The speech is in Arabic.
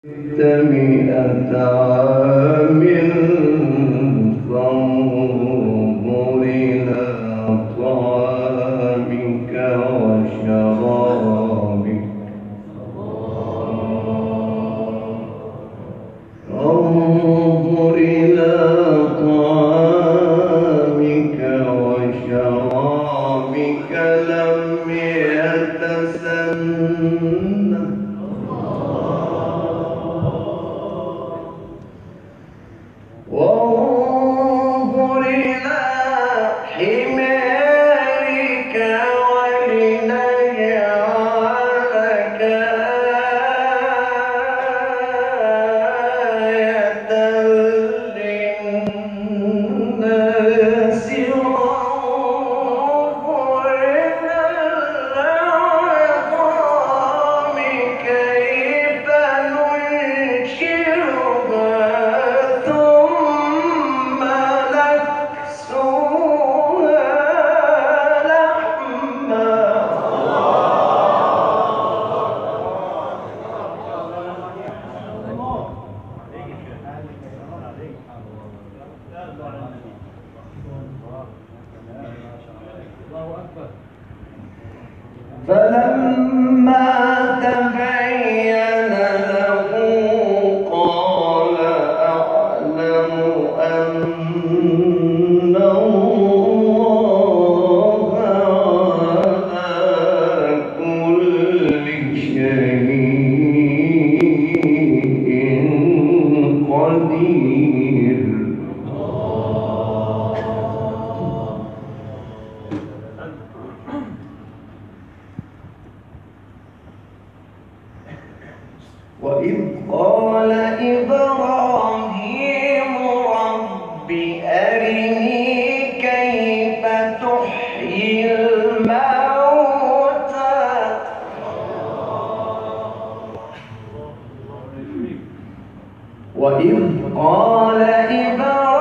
مئة عام فانظر إلى طعامك وشرابك انظر إلى طعامك وشرابك لم يتسنه وانظر إلى حمارك ولنجعلك آية للناس وانظر إلى العظام كيف ننشرها ثم نكسوها لحما فلما تبين له قال أعلم أن الله على كل شيء قدير. وإذ قال إبراهيم رب أرني كيف تحيي الموتى وإذ قال إبراهيم